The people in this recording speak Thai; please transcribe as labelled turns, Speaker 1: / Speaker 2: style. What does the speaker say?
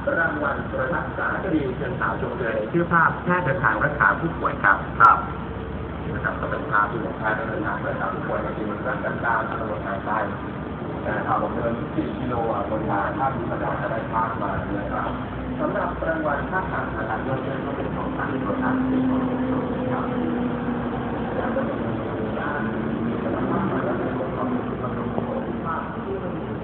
Speaker 1: รางวัลประทับสารคดีเชิงสาวชมเรือในชื่อภาพแพทย์เดินทางรักษาผู้ป่วยครับนะครับก็เป็นภาพที่แพทย์เดินทางรักษาผู้ป่วยในทีมรักษาการตำรวจทางใต้แต่ข่าวผมเดิน4 กิโลคนทางถ้ามีปัญหาจะได้ภาพมาเลยครับสำหรับรางวัลภาพถ่ายนะครับยอดเยี่ยมก็เป็นของทางตำรวจทางที่ของครับแล้วก็มีงานมีการทำงานและเป็นความรู้สึกของผมที่